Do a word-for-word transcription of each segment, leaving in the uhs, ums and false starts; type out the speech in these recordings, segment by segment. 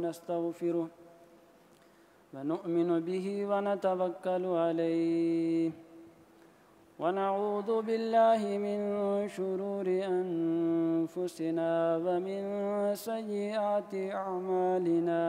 ونستغفره ونؤمن به ونتوكل عليه ونعوذ بالله من شرور أنفسنا ومن سيئات أعمالنا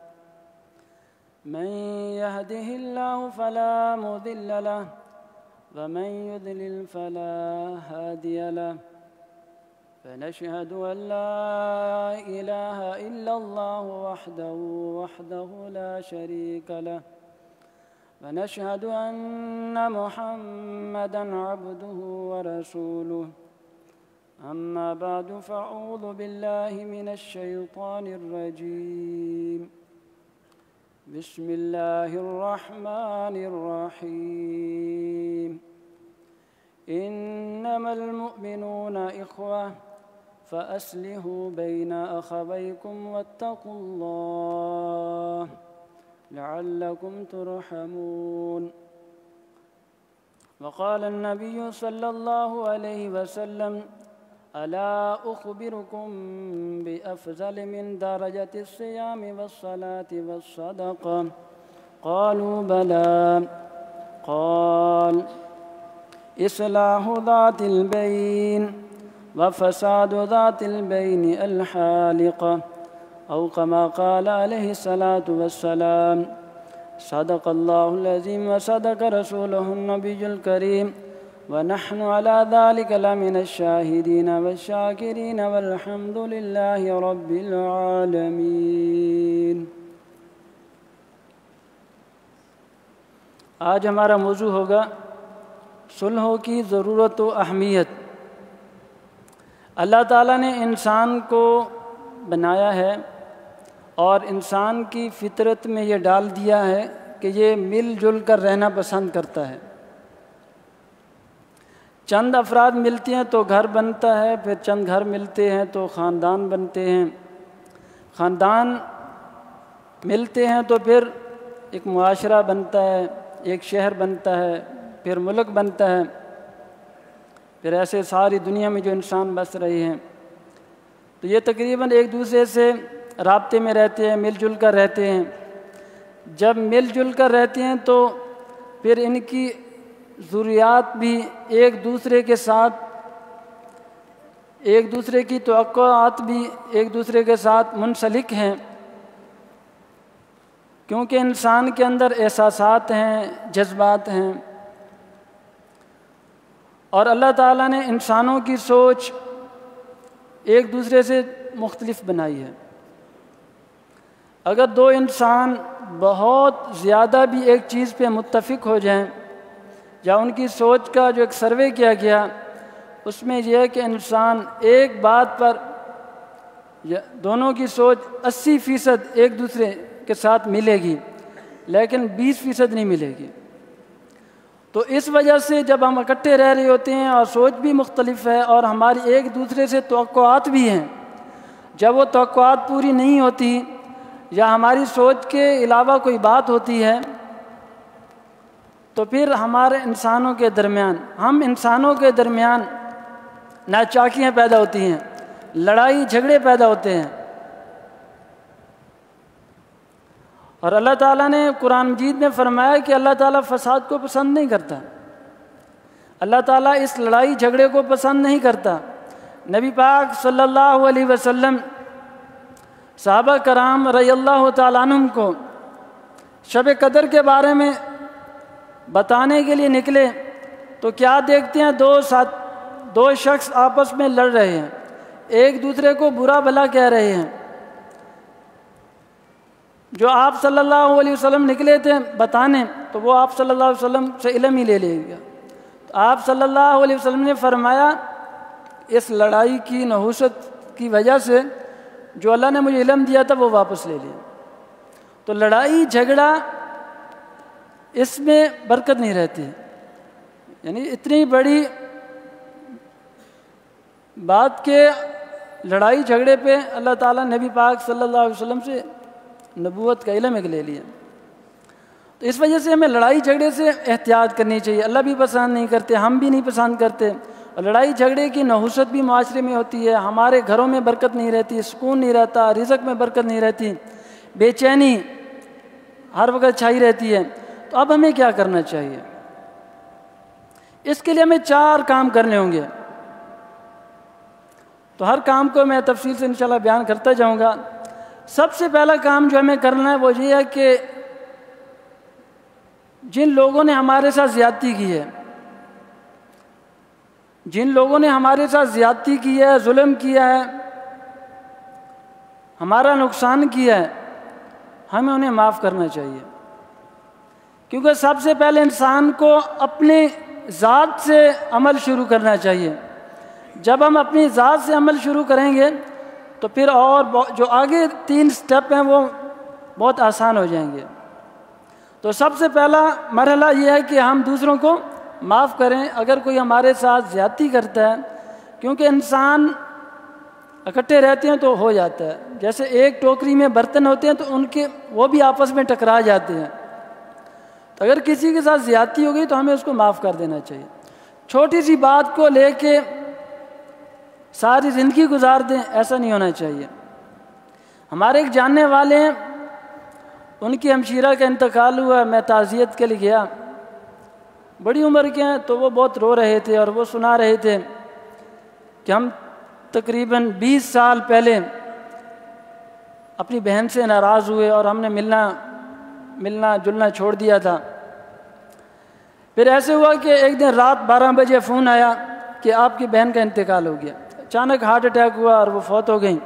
من يهده الله فلا مضل له ومن يضلل فلا هادي له فنشهد أن لا إله إلا الله وحده وحده لا شريك له ونشهد أن محمدًا عبده ورسوله أما بعد فأعوذ بالله من الشيطان الرجيم بسم الله الرحمن الرحيم إنما المؤمنون إخوة فأصلحوا بين أخويكم واتقوا الله لعلكم ترحمون وقال النبي صلى الله عليه وسلم ألا أخبركم بأفضل من درجة الصيام والصلاة والصدقة قالوا بلى قال إصلاح ذات البين وفساد ذات البين الحالقة أو كما قال عليه الصلاة والسلام صدق الله العظيم وصدق رسوله النبي الكريم ونحن على ذلك لمن الشاهدين والشاكرين والحمد لله رب العالمين۔ آج ہمارا موضوع ہوگا صلحوں کی ضرورت و اہمیت۔ اللہ تعالیٰ نے انسان کو بنایا ہے اور انسان کی فطرت میں یہ ڈال دیا ہے کہ یہ مل جل کر رہنا پسند کرتا ہے۔ چند افراد ملتے ہیں تو گھر بنتا ہے، پھر چند گھر ملتے ہیں تو خاندان بنتے ہیں، خاندان ملتے ہیں تو پھر ایک معاشرہ بنتا ہے، ایک شہر بنتا ہے، پھر ملک بنتا ہے، پھر ایسے ساری دنیا میں جو انسان بس رہے ہیں، تو یہ تقریباً ایک دوسرے سے رابطے میں رہتے ہیں، مل جل کر رہتے ہیں۔ جب مل جل کر رہتے ہیں تو پھر ان کی ضروریات بھی ایک دوسرے کے ساتھ، ایک دوسرے کی توقعات بھی ایک دوسرے کے ساتھ منسلک ہیں، کیونکہ انسان کے اندر احساسات ہیں، جذبات ہیں، اور اللہ تعالیٰ نے انسانوں کی سوچ ایک دوسرے سے مختلف بنائی ہے۔ اگر دو انسان بہت زیادہ بھی ایک چیز پہ متفق ہو جائیں، یا ان کی سوچ کا جو ایک سروے کیا گیا اس میں یہ ہے کہ انسان ایک بات پر دونوں کی سوچ اسی فیصد ایک دوسرے کے ساتھ ملے گی، لیکن بیس فیصد نہیں ملے گی۔ تو اس وجہ سے جب ہم اکٹھے رہ رہے ہوتے ہیں اور سوچ بھی مختلف ہے اور ہماری ایک دوسرے سے توقعات بھی ہیں، جب وہ توقعات پوری نہیں ہوتی یا ہماری سوچ کے علاوہ کوئی بات ہوتی ہے تو پھر ہمارے انسانوں کے درمیان ہم انسانوں کے درمیان ناچاکیاں پیدا ہوتی ہیں، لڑائی جھگڑے پیدا ہوتے ہیں۔ اور اللہ تعالیٰ نے قرآن مجید میں فرمایا کہ اللہ تعالیٰ فساد کو پسند نہیں کرتا، اللہ تعالیٰ اس لڑائی جھگڑے کو پسند نہیں کرتا۔ نبی پاک صلی اللہ علیہ وسلم صحابہ کرام رضی اللہ تعالیٰ عنہم کو شب قدر کے بارے میں بتانے کے لیے نکلے تو کیا دیکھتے ہیں؟ دو ساتھ دو شخص آپس میں لڑ رہے ہیں، ایک دوسرے کو برا بھلا کہہ رہے ہیں۔ جو آپ صلی اللہ علیہ وسلم نکلے تھے بتانے تو وہ آپ صلی اللہ علیہ وسلم سے علم ہی لے لے گا۔ تو آپ صلی اللہ علیہ وسلم نے فرمایا اس لڑائی کی نحوست کی وجہ سے جو اللہ نے مجھے علم دیا تھا وہ واپس لے لیا۔ تو لڑائی جھگڑا اس میں برکت نہیں رہتی، یعنی اتنی بڑی بات کے لڑائی جھگڑے پہ اللہ تعالیٰ نبی پاک صلی اللہ علیہ وسلم سے نبوت کا علم ایک لے لیا۔ تو اس وجہ سے ہمیں لڑائی جھگڑے سے احتیاط کرنی چاہیے، اللہ بھی پسند نہیں کرتے، ہم بھی نہیں پسند کرتے، اور لڑائی جھگڑے کی نحوست بھی معاشرے میں ہوتی ہے، ہمارے گھروں میں برکت نہیں رہتی، سکون نہیں رہتا، رزق میں برکت نہیں رہتی۔ بے چینی ہر وقت چھائی رہتی ہے. تو اب ہمیں کیا کرنا چاہیے؟ اس کے لیے ہمیں چار کام کرنے ہوں گے. تو ہر کام کو میں تفصیل سے انشاءاللہ بیان کرتا جاؤں گا. سب سے پہلا کام جو ہمیں کرنا ہے وہ یہ ہے کہ جن لوگوں نے ہمارے ساتھ زیادتی کی ہے جن لوگوں نے ہمارے ساتھ زیادتی کی ہے، ظلم کیا ہے، ہمارا نقصان کیا ہے، ہمیں انہیں معاف کرنا چاہیے. کیونکہ سب سے پہلے انسان کو اپنی ذات سے عمل شروع کرنا چاہیے. جب ہم اپنی ذات سے عمل شروع کریں گے تو پھر اور جو آگے تین سٹیپ ہیں وہ بہت آسان ہو جائیں گے. تو سب سے پہلا مرحلہ یہ ہے کہ ہم دوسروں کو معاف کریں اگر کوئی ہمارے ساتھ زیادتی کرتا ہے. کیونکہ انسان اکٹھے رہتے ہیں تو ہو جاتا ہے. جیسے ایک ٹوکری میں برتن ہوتے ہیں تو ان کے وہ بھی آپس میں ٹکرا جاتے ہیں. تو اگر کسی کے ساتھ زیادتی ہو گئی تو ہمیں اس کو معاف کر دینا چاہیے. چھوٹی سی بات کو لے کے ساری زندگی گزار دیں، ایسا نہیں ہونا چاہیے. ہمارے ایک جاننے والے ہیں، ان کی ہمشیرہ کا انتقال ہوا. میں تعزیت کے لیے گیا، بڑی عمر کے ہیں، تو وہ بہت رو رہے تھے اور وہ سنا رہے تھے کہ ہم تقریباً بیس سال پہلے اپنی بہن سے ناراض ہوئے اور ہم نے ملنا ملنا جلنا چھوڑ دیا تھا. پھر ایسے ہوا کہ ایک دن رات بارہ بجے فون آیا کہ آپ کی بہن کا انتقال ہو گیا. اچانک ہارٹ اٹیک ہوا اور وہ فوت ہو گئیں.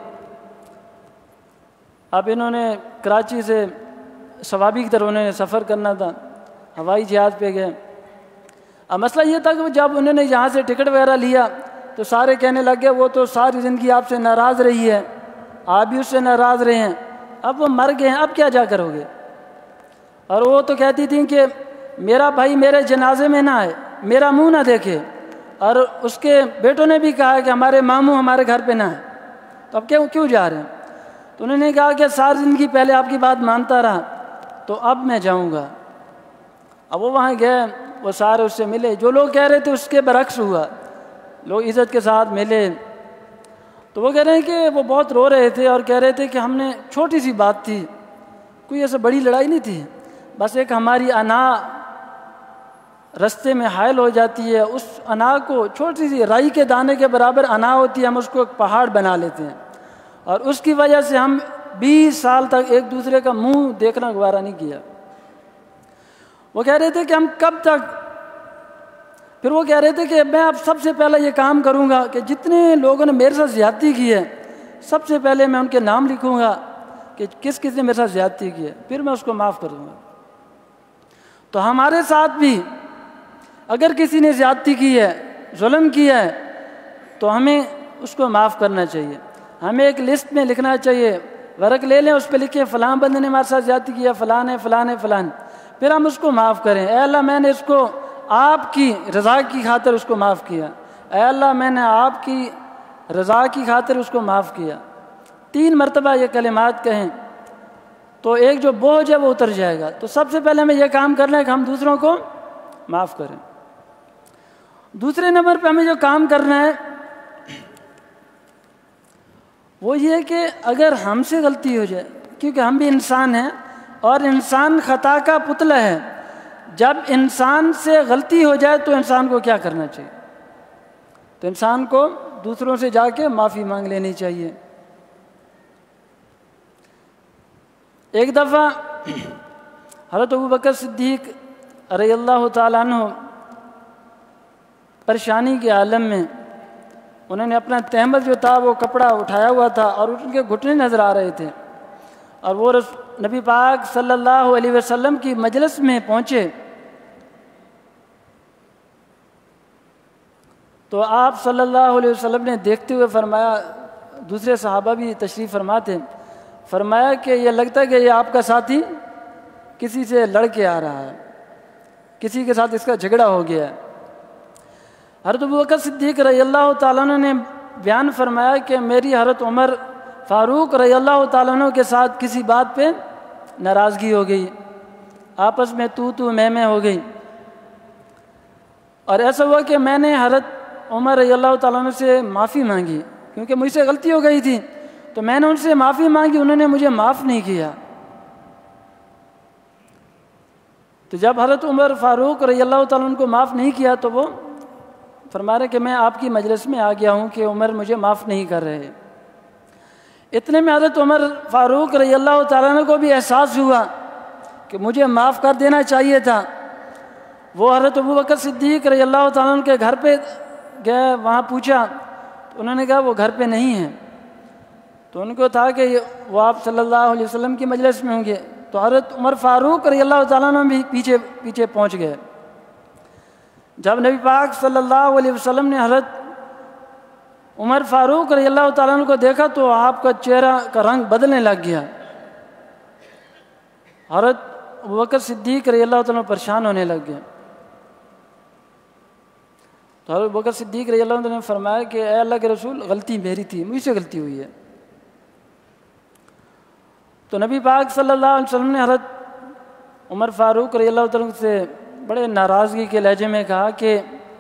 اب انہوں نے کراچی سے ثوابی کی طرف انہوں نے سفر کرنا تھا، ہوائی جہاز پہ گئے. اب مسئلہ یہ تھا کہ جب انہوں نے یہاں سے ٹکٹ وغیرہ لیا تو سارے کہنے لگے وہ تو ساری زندگی آپ سے ناراض رہی ہے، آپ بھی اس سے ناراض رہے ہیں، اب وہ مر گئے ہیں، اب کیا جا کرو گے؟ اور وہ تو کہتی تھیں کہ میرا بھائی میرے جنازے میں نہ آئے، میرا منہ نہ دیکھے. اور اس کے بیٹوں نے بھی کہا کہ ہمارے ماموں ہمارے گھر پہ نہ آئے. تو اب کیوں کیوں جا رہے ہیں؟ تو انہوں نے کہا کہ ساری زندگی پہلے آپ کی بات مانتا رہا تو اب میں جاؤں گا. اب وہ وہاں گئے، وہ سارے اس سے ملے. جو لوگ کہہ رہے تھے اس کے برعکس ہوا، لوگ عزت کے ساتھ ملے. تو وہ کہہ رہے ہیں کہ وہ بہت رو رہے تھے اور کہہ رہے تھے کہ ہم نے چھوٹی سی بات تھی، کوئی ایسا بڑی لڑائی نہیں تھی، بس ایک ہماری انا رستے میں حائل ہو جاتی ہے. اس انا کو چھوٹی سی رائی کے دانے کے برابر انا ہوتی ہے، ہم اس کو ایک پہاڑ بنا لیتے ہیں اور اس کی وجہ سے ہم بیس سال تک ایک دوسرے کا منہ دیکھنا گوارا نہیں کیا. وہ کہہ رہے تھے کہ ہم کب تک. پھر وہ کہہ رہے تھے کہ میں اب سب سے پہلے یہ کام کروں گا کہ جتنے لوگوں نے میرے ساتھ زیادتی کی ہے سب سے پہلے میں ان کے نام لکھوں گا کہ کس کس نے میرے ساتھ زیادتی کی ہے، پھر میں اس کو معاف کر دوں گا. تو ہمارے ساتھ بھی اگر کسی نے زیادتی کی ہے، ظلم کیا ہے، تو ہمیں اس کو معاف کرنا چاہیے. ہمیں ایک لسٹ میں لکھنا چاہیے، ورق لے لیں، اس پہ لکھیں فلاں بندے نے ہمارے ساتھ زیادتی کیا، فلاں ہے فلاں ہے فلاں. پھر ہم اس کو معاف کریں. اے اللہ میں نے اس کو آپ کی رضا کی خاطر اس کو معاف کیا، اے اللہ میں نے آپ کی رضا کی خاطر اس کو معاف کیا. تین مرتبہ یہ کلمات کہیں تو ایک جو بوجھ ہے وہ اتر جائے گا. تو سب سے پہلے ہمیں یہ کام کرنا ہے کہ ہم دوسروں کو معاف کریں. دوسرے نمبر پہ ہمیں جو کام کرنا ہے وہ یہ کہ اگر ہم سے غلطی ہو جائے، کیونکہ ہم بھی انسان ہیں اور انسان خطا کا پتلا ہے، جب انسان سے غلطی ہو جائے تو انسان کو کیا کرنا چاہیے؟ تو انسان کو دوسروں سے جا کے معافی مانگ لینی چاہیے. ایک دفعہ حضرت ابوبکر صدیق رضی اللہ تعالیٰ عنہ پریشانی کے عالم میں انہوں نے اپنا تحمل جو تھا وہ کپڑا اٹھایا ہوا تھا اور ان کے گھٹنے نظر آ رہے تھے، اور وہ نبی پاک صلی اللہ علیہ وسلم کی مجلس میں پہنچے تو آپ صلی اللہ علیہ وسلم نے دیکھتے ہوئے فرمایا، دوسرے صحابہ بھی تشریف فرما تھے، فرمایا کہ یہ لگتا ہے کہ یہ آپ کا ساتھی کسی سے لڑ کے آ رہا ہے، کسی کے ساتھ اس کا جھگڑا ہو گیا ہے. حضرت ابوبکر صدیق رضی اللہ تعالیٰ عنہ نے بیان فرمایا کہ میری حضرت عمر فاروق رضی اللہ تعالیٰ عنہ کے ساتھ کسی بات پہ ناراضگی ہو گئی، آپس میں تو تو میں میں ہو گئی، اور ایسا ہوا کہ میں نے حضرت عمر رضی اللہ تعالیٰ عنہ سے معافی مانگی کیونکہ مجھ سے غلطی ہو گئی تھی. تو میں نے ان سے معافی مانگی، انہوں نے مجھے معاف نہیں کیا. تو جب حضرت عمر فاروق رضی اللہ تعالیٰ عنہ کو معاف نہیں کیا تو وہ فرما رہے کہ میں آپ کی مجلس میں آ گیا ہوں کہ عمر مجھے معاف نہیں کر رہے۔ اتنے میں حضرت عمر فاروق رضی اللہ تعالیٰ عنہ کو بھی احساس ہوا کہ مجھے معاف کر دینا چاہیے تھا۔ وہ حضرت ابوبکر صدیق رضی اللہ تعالیٰ عنہ کے گھر پہ گئے، وہاں پوچھا تو انہوں نے کہا وہ گھر پہ نہیں ہیں۔ تو ان کو تھا کہ وہ آپ صلی اللہ علیہ وسلم کی مجلس میں ہوں گے، تو حضرت عمر فاروق رضی اللہ تعالیٰ عنہ بھی پیچھے پیچھے پہنچ گئے۔ جب نبی پاک صلی اللہ علیہ وسلم نے حضرت عمر فاروق رضی اللہ تعالیٰ عنہ کو دیکھا تو آپ کا چہرہ کا رنگ بدلنے لگ گیا۔ حضرت ابوبکر صدیق رضی اللہ تعالیٰ عنہ پریشان ہونے لگ گئے۔ تو حضرت ابوبکر صدیق رضی اللہ عنہ نے فرمایا کہ اے اللہ کے رسول، غلطی میری تھی، مجھ سے غلطی ہوئی ہے۔ تو نبی پاک صلی اللہ علیہ وسلم نے حضرت عمر فاروق رضی اللہ تعالیٰ عنہ سے بڑے ناراضگی کے لہجے میں کہا کہ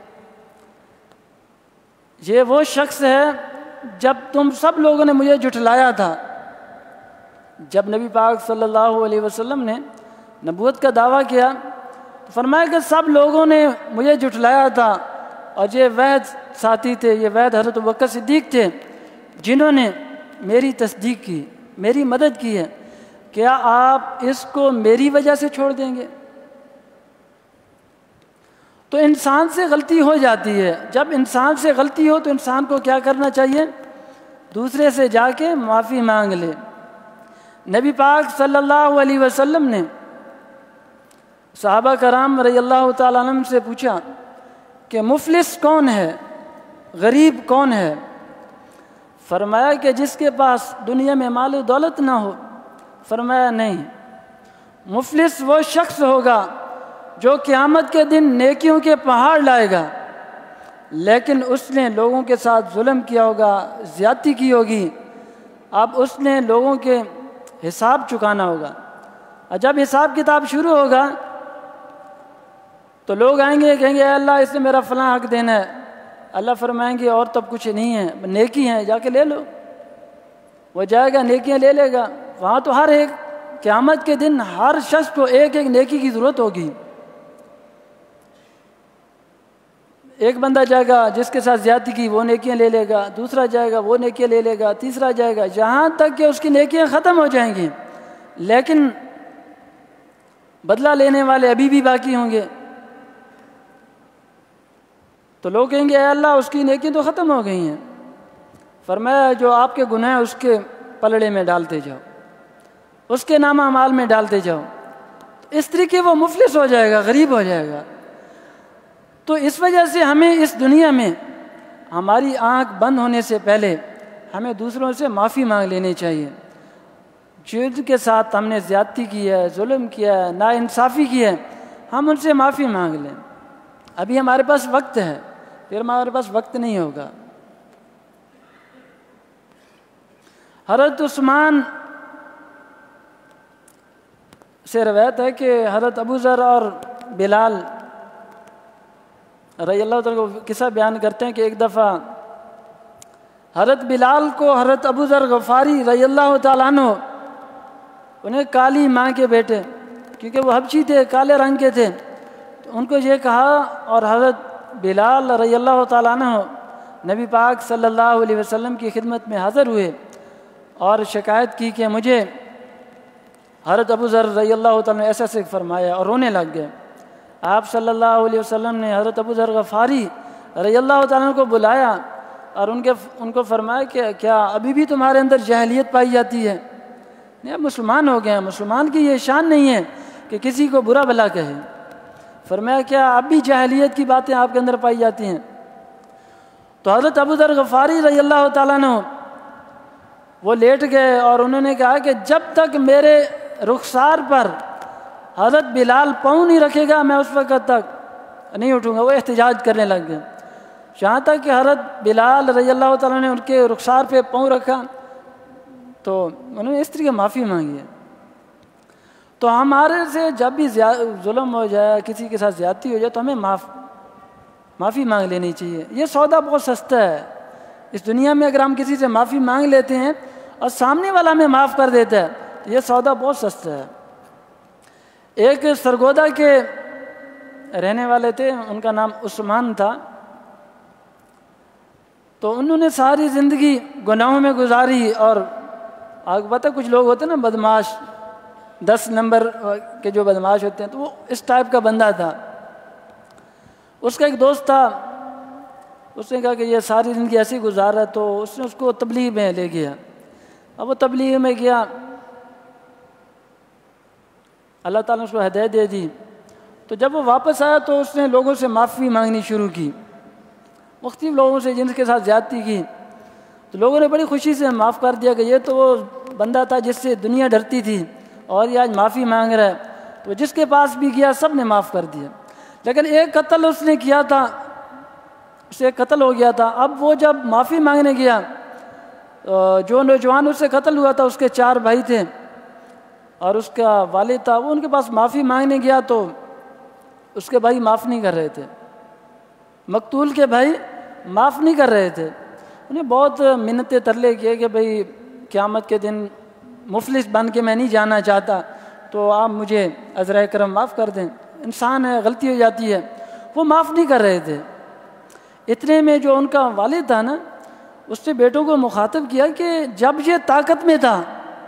یہ وہ شخص ہے جب تم سب لوگوں نے مجھے جھٹلایا تھا، جب نبی پاک صلی اللہ علیہ وسلم نے نبوت کا دعویٰ کیا تو فرمایا کہ سب لوگوں نے مجھے جھٹلایا تھا، اور یہ وحد ساتھی تھے، یہ وحد حضرت ابوبکر صدیق تھے جنہوں نے میری تصدیق کی، میری مدد کی ہے، کیا آپ اس کو میری وجہ سے چھوڑ دیں گے؟ تو انسان سے غلطی ہو جاتی ہے، جب انسان سے غلطی ہو تو انسان کو کیا کرنا چاہیے؟ دوسرے سے جا کے معافی مانگ لے۔ نبی پاک صلی اللہ علیہ وسلم نے صحابہ کرام رضی اللہ تعالیٰ عنہ سے پوچھا کہ مفلس کون ہے، غریب کون ہے؟ فرمایا کہ جس کے پاس دنیا میں مال و دولت نہ ہو۔ فرمایا نہیں، مفلس وہ شخص ہوگا جو قیامت کے دن نیکیوں کے پہاڑ لائے گا، لیکن اس نے لوگوں کے ساتھ ظلم کیا ہوگا، زیادتی کی ہوگی، اب اس نے لوگوں کے حساب چکانا ہوگا۔ اور جب حساب کتاب شروع ہوگا تو لوگ آئیں گے، کہیں گے اے اللہ اس نے میرا فلاں حق دینا ہے۔ اللہ فرمائیں گے اور تب کچھ نہیں ہے، نیکی ہیں، جا کے لے لو۔ وہ جائے گا، نیکیاں لے لے گا۔ وہاں تو ہر ایک قیامت کے دن ہر شخص کو ایک ایک نیکی کی ضرورت ہوگی۔ ایک بندہ جائے گا جس کے ساتھ زیادتی کی، وہ نیکیاں لے لے گا، دوسرا جائے گا وہ نیکیاں لے لے گا، تیسرا جائے گا، جہاں تک کہ اس کی نیکیاں ختم ہو جائیں گی، لیکن بدلہ لینے والے ابھی بھی باقی ہوں گے۔ تو لوگ کہیں گے اے اللہ اس کی نیکیاں تو ختم ہو گئی ہیں۔ فرمایا جو آپ کے گناہ اس کے پلڑے میں ڈالتے جاؤ، اس کے نامہ اعمال میں ڈالتے جاؤ، اس طریقے وہ مفلس ہو جائے گا، غریب ہو جائے گا۔ تو اس وجہ سے ہمیں اس دنیا میں ہماری آنکھ بند ہونے سے پہلے ہمیں دوسروں سے معافی مانگ لینی چاہیے۔ جن کے ساتھ ہم نے زیادتی کی ہے، ظلم کیا ہے، ناانصافی کی ہے، ہم ان سے معافی مانگ لیں۔ ابھی ہمارے پاس وقت ہے، پھر ہمارے پاس وقت نہیں ہوگا۔ حضرت عثمان سے روایت ہے کہ حضرت ابو ذر اور بلال رضی اللہ تعالیٰ کو قصہ بیان کرتے ہیں کہ ایک دفعہ حضرت بلال کو حضرت ابو ذر غفاری رضی اللہ تعالیٰ عنہ انہیں کالی ماں کے بیٹے، کیونکہ وہ حبشی تھے، کالے رنگ کے تھے، تو ان کو یہ کہا، اور حضرت بلال رضی اللہ تعالیٰ عنہ نبی پاک صلی اللہ علیہ وسلم کی خدمت میں حاضر ہوئے اور شکایت کی کہ مجھے حضرت ابو ذر رضی اللہ تعالیٰ نے ایسا ایسے فرمایا، اور رونے لگ گئے۔ آپ صلی اللہ علیہ وسلم نے حضرت ابو ذر غفاری رضی اللہ تعالیٰ کو بلایا اور ان کے ان کو فرمایا کہ کیا ابھی بھی تمہارے اندر جاہلیت پائی جاتی ہے؟ نہیں، اب مسلمان ہو گئے ہیں، مسلمان کی یہ شان نہیں ہے کہ کسی کو برا بھلا کہے۔ فرمایا کیا اب بھی جاہلیت کی باتیں آپ کے اندر پائی جاتی ہیں؟ تو حضرت ابو ذر غفاری رضی اللہ تعالیٰ عنہ وہ لیٹ گئے اور انہوں نے کہا کہ جب تک میرے رخسار پر حضرت بلال پاؤں نہیں رکھے گا میں اس وقت تک نہیں اٹھوں گا۔ وہ احتجاج کرنے لگ گئے، جہاں تک کہ حضرت بلال رضی اللہ تعالیٰ نے ان کے رخسار پہ پاؤں رکھا تو انہوں نے اس طریقے معافی مانگی ہے۔ تو ہمارے سے جب بھی ظلم ہو جائے، کسی کے ساتھ زیادتی ہو جائے تو ہمیں معاف معافی مانگ لینی چاہیے۔ یہ سودا بہت سستا ہے اس دنیا میں، اگر ہم کسی سے معافی مانگ لیتے ہیں اور سامنے والا ہمیں معاف کر دیتا ہے، یہ سودا بہت سستا ہے۔ ایک سرگودا کے رہنے والے تھے، ان کا نام عثمان تھا، تو انہوں نے ساری زندگی گناہوں میں گزاری، اور آپ کو پتہ کچھ لوگ ہوتے ہیں نا بدماش، دس نمبر کے جو بدماش ہوتے ہیں، تو وہ اس ٹائپ کا بندہ تھا۔ اس کا ایک دوست تھا، اس نے کہا کہ یہ ساری زندگی ایسی گزار رہا، تو اس نے اس کو تبلیغ میں لے گیا۔ اب وہ تبلیغ میں گیا، اللہ تعالیٰ نے اس کو ہدایت دے دی، تو جب وہ واپس آیا تو اس نے لوگوں سے معافی مانگنی شروع کی، مختلف لوگوں سے جن کے ساتھ زیادتی کی، تو لوگوں نے بڑی خوشی سے معاف کر دیا کہ یہ تو وہ بندہ تھا جس سے دنیا ڈرتی تھی، اور یہ آج معافی مانگ رہا ہے۔ تو جس کے پاس بھی گیا سب نے معاف کر دیا، لیکن ایک قتل اس نے کیا تھا، اس سے قتل ہو گیا تھا۔ اب وہ جب معافی مانگنے گیا، جو نوجوان اس سے قتل ہوا تھا اس کے چار بھائی تھے اور اس کا والد تھا، وہ ان کے پاس معافی مانگنے گیا تو اس کے بھائی معاف نہیں کر رہے تھے، مقتول کے بھائی معاف نہیں کر رہے تھے۔ انہیں بہت منتیں ترلے کیے کہ بھئی قیامت کے دن مفلس بن کے میں نہیں جانا چاہتا، تو آپ مجھے عذرائے کرم معاف کر دیں، انسان ہے، غلطی ہو جاتی ہے۔ وہ معاف نہیں کر رہے تھے۔ اتنے میں جو ان کا والد تھا نا، اس سے بیٹوں کو مخاطب کیا کہ جب یہ طاقت میں تھا،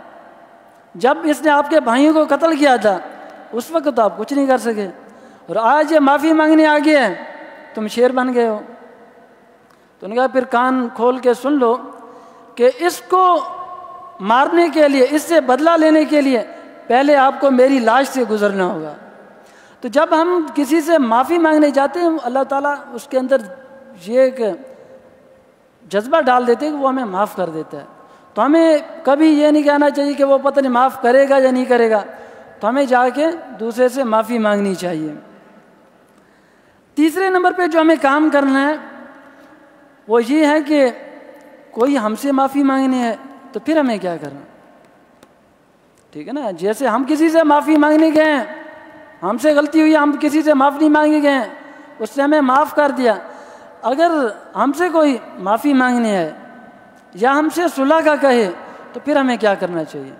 جب اس نے آپ کے بھائیوں کو قتل کیا تھا، اس وقت تو آپ کچھ نہیں کر سکے، اور آج یہ معافی مانگنے آ گیا ہے، تم شیر بن گئے ہو۔ تو انہوں نے کہا پھر کان کھول کے سن لو کہ اس کو مارنے کے لیے، اس سے بدلہ لینے کے لیے پہلے آپ کو میری لاش سے گزرنا ہوگا۔ تو جب ہم کسی سے معافی مانگنے جاتے ہیں، اللہ تعالیٰ اس کے اندر یہ ایک جذبہ ڈال دیتے ہیں کہ وہ ہمیں معاف کر دیتا ہے۔ تو ہمیں کبھی یہ نہیں کہنا چاہیے کہ وہ پتہ نہیں معاف کرے گا یا نہیں کرے گا، تو ہمیں جا کے دوسرے سے معافی مانگنی چاہیے۔ تیسرے نمبر پہ جو ہمیں کام کرنا ہے وہ یہ ہے کہ کوئی ہم سے معافی مانگنی ہے تو پھر ہمیں کیا کرنا، ٹھیک ہے نا؟ جیسے ہم کسی سے معافی مانگنے گئے ہیں، ہم سے غلطی ہوئی، ہم کسی سے معاف نہیں مانگنے گئے ہیں، اس نے ہمیں معاف کر دیا، اگر ہم سے کوئی معافی مانگنی ہے یا ہم سے صلح کا کہے تو پھر ہمیں کیا کرنا چاہیے؟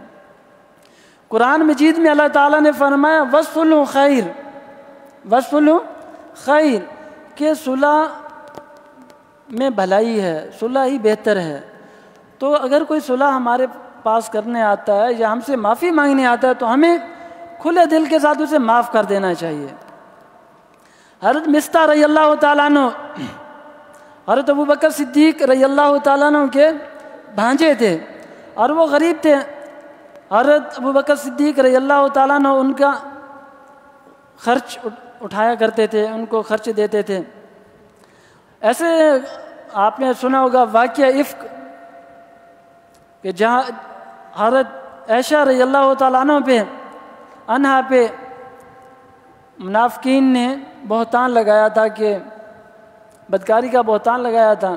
قرآن مجید میں اللہ تعالیٰ نے فرمایا وَصْلُ خیر، وَصْلُ خیر، کہ صلح میں بھلائی ہے، صلح ہی بہتر ہے۔ تو اگر کوئی صلح ہمارے پاس کرنے آتا ہے یا ہم سے معافی مانگنے آتا ہے تو ہمیں کھلے دل کے ساتھ اسے معاف کر دینا چاہیے۔ حضرت مصطح رضی اللہ تعالیٰ عنہ حضرت ابوبکر صدیق رضی اللہ تعالیٰ عنہ کے بھانجے تھے، اور وہ غریب تھے۔ حضرت ابوبکر صدیق رضی اللہ تعالیٰ عنہ ان کا خرچ اٹھایا کرتے تھے، ان کو خرچ دیتے تھے۔ ایسے آپ نے سنا ہوگا واقعہ افک، کہ جہاں حضرت عائشہ رضی اللہ تعالیٰ عنہ پہ عنہا پہ منافقین نے بہتان لگایا تھا، کہ بدکاری کا بہتان لگایا تھا،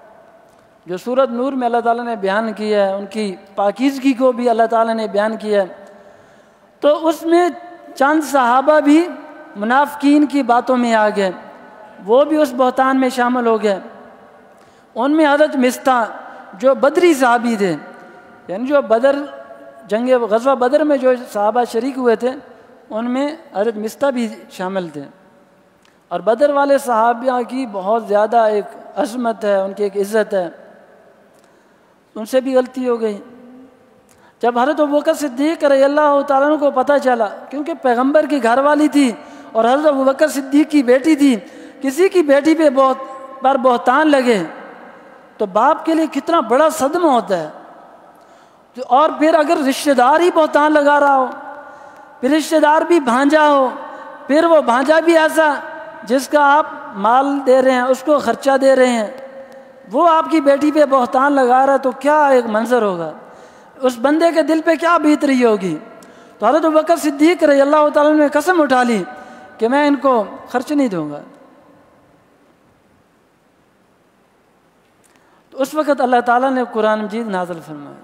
جو سورۃ نور میں اللہ تعالیٰ نے بیان کیا ہے، ان کی پاکیزگی کو بھی اللہ تعالیٰ نے بیان کیا ہے۔ تو اس میں چند صحابہ بھی منافقین کی باتوں میں آ گئے، وہ بھی اس بہتان میں شامل ہو گئے۔ ان میں حضرت مصطح جو بدری صحابی تھے، یعنی جو بدر جنگ غزوہ بدر میں جو صحابہ شریک ہوئے تھے ان میں حضرت مصطح بھی شامل تھے، اور بدر والے صحابہ کی بہت زیادہ ایک عظمت ہے، ان کی ایک عزت ہے، ان سے بھی غلطی ہو گئی۔ جب حضرت ابوبکر صدیق رضی اللہ تعالیٰ عنہ کو پتہ چلا، کیونکہ پیغمبر کی گھر والی تھی اور حضرت ابوبکر صدیق کی بیٹی تھی، کسی کی بیٹی پہ بہت پر بہتان لگے تو باپ کے لیے کتنا بڑا صدمہ ہوتا ہے۔ اور پھر اگر رشتہ دار ہی بہتان لگا رہا ہو، پھر رشتہ دار بھی بھانجا ہو، پھر وہ بھانجا بھی ایسا جس کا آپ مال دے رہے ہیں، اس کو خرچہ دے رہے ہیں، وہ آپ کی بیٹی پہ بہتان لگا رہا ہے، تو کیا ایک منظر ہوگا، اس بندے کے دل پہ کیا بیت رہی ہوگی۔ تو حضرت ابوبکر صدیق رضی اللہ تعالیٰ نے قسم اٹھا لی کہ میں ان کو خرچ نہیں دوں گا۔ تو اس وقت اللہ تعالیٰ نے قرآن مجید نازل فرمایا۔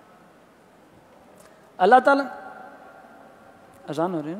اللہ تعالیٰ اذان ہو رہی ہے،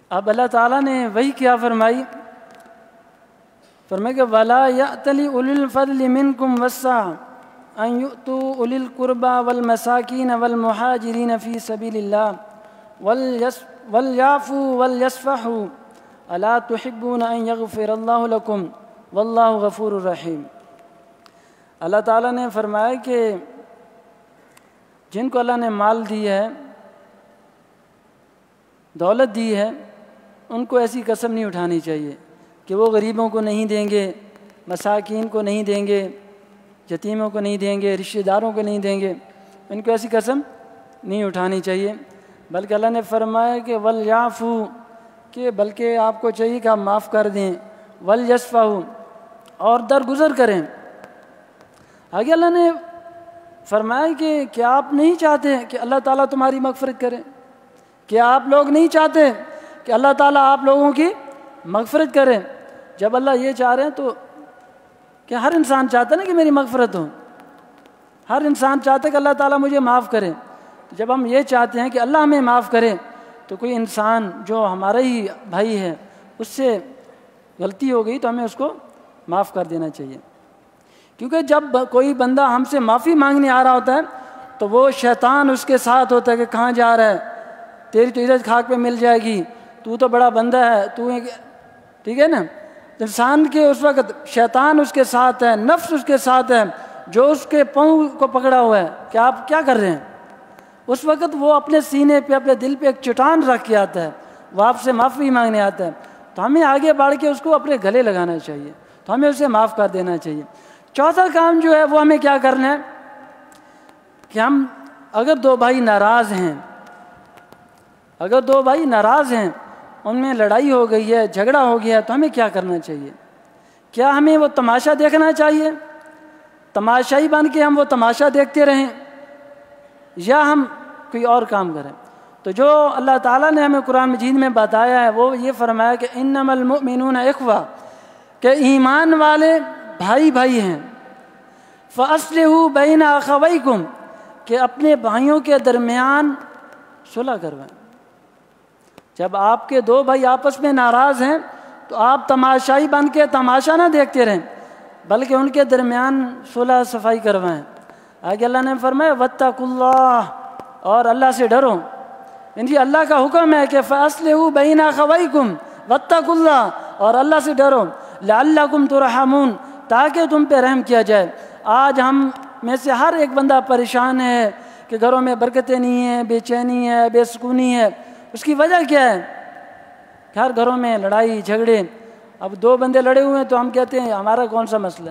اب اللہ تعالیٰ نے وہی کیا فرمائی، فرمایا کہ وَلَا يَأْتَلِ أُولِي الْفَضْلِ مِنْكُمْ وَالسَّعَةِ أَنْ يُؤْتُوا أُولِي الْقُرْبَى وَالْمَسَاكِينَ وَالْمُهَاجِرِينَ فِي سَبِيلِ اللَّهِ وَلْيَعْفُوا وَلْيَصْفَحُوا أَلَا تُحِبُّونَ أَنْ يَغْفِرَ اللَّهُ لَكُمْ وَاللَّهُ غَفُورٌ رَحِيمٌ۔ اللہ تعالیٰ نے فرمایا کہ جن کو اللہ نے مال دی ہے، دولت دی ہے، ان کو ایسی قسم نہیں اٹھانی چاہیے کہ وہ غریبوں کو نہیں دیں گے، مساکین کو نہیں دیں گے، یتیموں کو نہیں دیں گے، رشتہ داروں کو نہیں دیں گے، ان کو ایسی قسم نہیں اٹھانی چاہیے، بلکہ اللہ نے فرمایا کہ وَلْيَعْفُوا، کہ بلکہ آپ کو چاہیے کہ آپ معاف کر دیں، وَلْيَصْفَحُوا، اور درگزر کریں۔ آگے اللہ نے فرمایا کہ کیا آپ نہیں چاہتے کہ اللہ تعالیٰ تمہاری مغفرت کرے؟ کیا آپ لوگ نہیں چاہتے کہ اللہ تعالیٰ آپ لوگوں کی مغفرت کرے؟ جب اللہ یہ چاہ رہے ہیں تو کیا ہر انسان چاہتا ہے نا کہ میری مغفرت ہو، ہر انسان چاہتا ہے کہ اللہ تعالیٰ مجھے معاف کرے۔ جب ہم یہ چاہتے ہیں کہ اللہ ہمیں معاف کرے تو کوئی انسان جو ہمارا ہی بھائی ہے اس سے غلطی ہو گئی تو ہمیں اس کو معاف کر دینا چاہیے، کیونکہ جب کوئی بندہ ہم سے معافی مانگنے آ رہا ہوتا ہے تو وہ شیطان اس کے ساتھ ہوتا ہے کہ کہاں جا رہا ہے، تیری تو عزت خاک پہ مل جائے گی، تو تو بڑا بندہ ہے، تو ٹھیک ہے نا۔ انسان کے اس وقت شیطان اس کے ساتھ ہے، نفس اس کے ساتھ ہے جو اس کے پاؤں کو پکڑا ہوا ہے کہ آپ کیا کر رہے ہیں۔ اس وقت وہ اپنے سینے پہ، اپنے دل پہ ایک چٹان رکھ کے آتا ہے، وہ آپ سے معافی مانگنے آتا ہے، تو ہمیں آگے بڑھ کے اس کو اپنے گلے لگانا چاہیے، تو ہمیں اسے معاف کر دینا چاہیے۔ چوتھا کام جو ہے وہ ہمیں کیا کرنا ہے کہ ہم اگر دو بھائی ناراض ہیں، اگر دو بھائی ناراض ہیں، ان میں لڑائی ہو گئی ہے، جھگڑا ہو گیا ہے، تو ہمیں کیا کرنا چاہیے؟ کیا ہمیں وہ تماشا دیکھنا چاہیے، تماشائی بن کے ہم وہ تماشا دیکھتے رہیں، یا ہم کوئی اور کام کریں؟ تو جو اللہ تعالیٰ نے ہمیں قرآن مجید میں بتایا ہے وہ یہ فرمایا کہ انما المؤمنون اخوہ، کہ ایمان والے بھائی بھائی ہیں، فاصلحوا بین اخویکم، کہ اپنے بھائیوں کے درمیان صلح کروائیں۔ جب آپ کے دو بھائی آپس میں ناراض ہیں تو آپ تماشائی بن کے تماشا نہ دیکھتے رہیں، بلکہ ان کے درمیان صلح صفائی کروائیں۔ آگے اللہ نے فرمایا واتقوا اللہ، اور اللہ سے ڈرو، یعنی اللہ کا حکم ہے کہ فاصلحوا بین اخویکم واتقوا اللہ، اور اللہ سے ڈرو، لعلکم ترحمون، تاکہ تم پہ رحم کیا جائے۔ آج ہم میں سے ہر ایک بندہ پریشان ہے کہ گھروں میں برکتیں نہیں ہیں، بے چینی ہے، بے سکونی ہے۔ اس کی وجہ کیا ہے؟ کہ ہر گھروں میں لڑائی جھگڑے۔ اب دو بندے لڑے ہوئے ہیں تو ہم کہتے ہیں ہمارا کون سا مسئلہ ہے،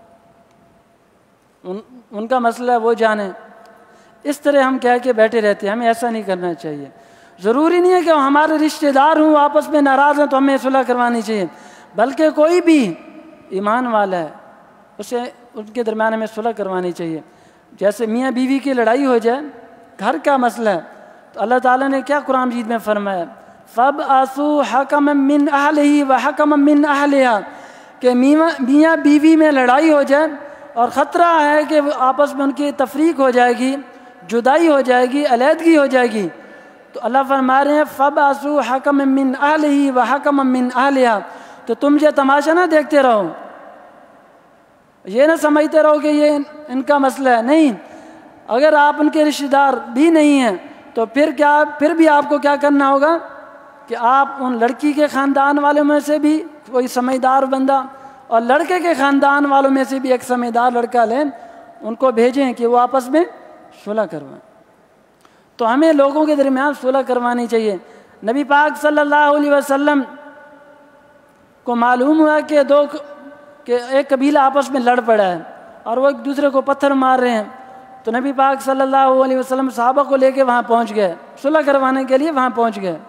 ان ان کا مسئلہ ہے، وہ جانیں۔ اس طرح ہم کہہ کے بیٹھے رہتے ہیں، ہمیں ایسا نہیں کرنا چاہیے۔ ضروری نہیں ہے کہ ہمارے رشتہ دار ہوں آپس میں ناراض ہیں تو ہمیں صلح کروانی چاہیے، بلکہ کوئی بھی ایمان والا ہے اسے ان کے درمیان ہمیں صلح کروانی چاہیے۔ جیسے میاں بیوی کی لڑائی ہو جائے، گھر کا مسئلہ ہے، تو اللہ تعالیٰ نے کیا قرآن مجید میں فرمایا؟ فَابْعَثُوا حَكَمًا مِّنْ أَهْلِهِ وَحَكَمًا مِّنْ أَهْلِهَا، کہ میاں بیوی میں لڑائی ہو جائے اور خطرہ ہے کہ آپس میں ان کی تفریق ہو جائے گی، جدائی ہو جائے گی، علیحدگی ہو جائے گی، تو اللہ فرما رہے ہیں فَابْعَثُوا حَكَمًا مِّنْ أَهْلِهِ وَحَكَمًا مِّنْ أَهْلِهَا، تو تم یہ تماشا نہ دیکھتے رہو، یہ نہ سمجھتے رہو کہ یہ ان کا مسئلہ ہے۔ نہیں، اگر آپ ان کے رشتہ دار بھی نہیں ہیں تو پھر کیا پھر بھی آپ کو کیا کرنا ہوگا کہ آپ ان لڑکی کے خاندان والوں میں سے بھی کوئی سمجھدار بندہ اور لڑکے کے خاندان والوں میں سے بھی ایک سمجھدار لڑکا لیں، ان کو بھیجیں کہ وہ آپس میں صلح کروائیں۔ تو ہمیں لوگوں کے درمیان صلح کروانی چاہیے۔ نبی پاک صلی اللہ علیہ وسلم کو معلوم ہوا کہ دو کہ ایک قبیلہ آپس میں لڑ پڑا ہے اور وہ ایک دوسرے کو پتھر مار رہے ہیں، تو نبی پاک صلی اللہ علیہ وسلم صحابہ کو لے کے وہاں پہنچ گئے، صلح کروانے کے لیے وہاں پہنچ گئے۔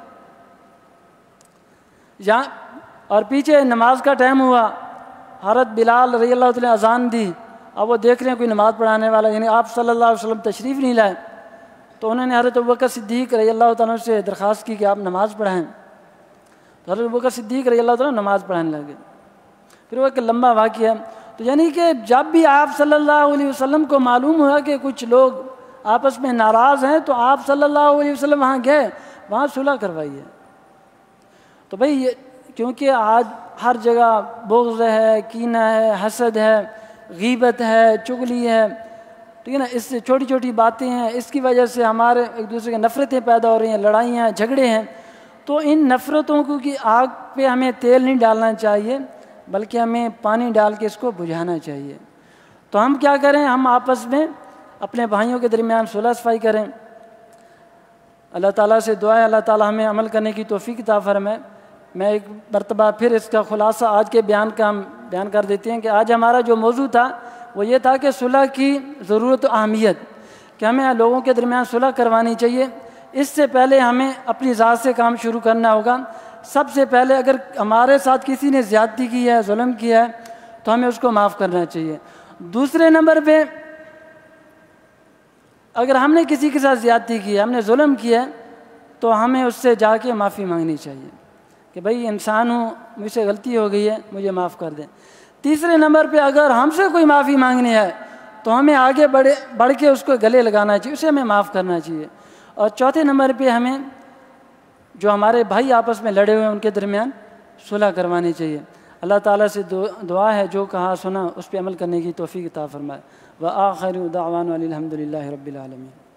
جہاں اور پیچھے نماز کا ٹائم ہوا، حضرت بلال رضی اللہ تعالیٰ اذان دی، اب وہ دیکھ رہے ہیں کوئی نماز پڑھانے والا، یعنی آپ صلی اللہ علیہ وسلم تشریف نہیں لائے، تو انہوں نے حضرت ابوبکر صدیق رضی اللہ تعالیٰ سے درخواست کی کہ آپ نماز پڑھائیں، تو حضرت ابوبکر صدیق رضی اللہ تعالیٰ نماز پڑھانے لگے۔ پھر وہ ایک لمبا واقعہ ہے، تو یعنی کہ جب بھی آپ صلی اللہ علیہ وسلم کو معلوم ہوا کہ کچھ لوگ آپس میں ناراض ہیں تو آپ صلی اللہ علیہ وسلم وہاں گئے، وہاں صلح کروائیے۔ تو بھئی یہ کیونکہ آج ہر جگہ بغض ہے، کینہ ہے، حسد ہے، غیبت ہے، چغلی ہے، ٹھیک ہے نا، اس سے چھوٹی چھوٹی باتیں ہیں، اس کی وجہ سے ہمارے ایک دوسرے کے نفرتیں پیدا ہو رہی ہیں، لڑائیاں جھگڑے ہیں. تو ان نفرتوں کو کی آگ پہ ہمیں تیل نہیں ڈالنا چاہیے بلکہ ہمیں پانی ڈال کے اس کو بجھانا چاہیے. تو ہم کیا کریں، ہم آپس میں اپنے بھائیوں کے درمیان صلح صفائی کریں. اللہ تعالیٰ سے دعا ہے اللہ تعالیٰ ہمیں عمل کرنے کی توفیق عطا فرمائے. میں ایک مرتبہ پھر اس کا خلاصہ آج کے بیان کا ہم بیان کر دیتے ہیں کہ آج ہمارا جو موضوع تھا وہ یہ تھا کہ صلح کی ضرورت و اہمیت، کہ ہمیں لوگوں کے درمیان صلح کروانی چاہیے. اس سے پہلے ہمیں اپنی ذات سے کام شروع کرنا ہوگا. سب سے پہلے اگر ہمارے ساتھ کسی نے زیادتی کی ہے، ظلم کیا ہے، تو ہمیں اس کو معاف کرنا چاہیے. دوسرے نمبر پہ اگر ہم نے کسی کے ساتھ زیادتی کی ہے، ہم نے ظلم کیا ہے، تو ہمیں اس سے جا کے معافی مانگنی چاہیے کہ بھئی انسان ہوں، مجھ سے غلطی ہو گئی ہے، مجھے معاف کر دیں. تیسرے نمبر پہ اگر ہم سے کوئی معافی مانگنی ہے تو ہمیں آگے بڑھے بڑھ کے اس کو گلے لگانا چاہیے، اسے ہمیں معاف کرنا چاہیے. اور چوتھے نمبر پہ ہمیں جو ہمارے بھائی آپس میں لڑے ہوئے ہیں ان کے درمیان صلح کروانی چاہیے. اللہ تعالیٰ سے دعا ہے جو کہا سنا اس پہ عمل کرنے کی توفیق عطا فرمائے. وآخر دعوانا الحمد للہ رب العالمین.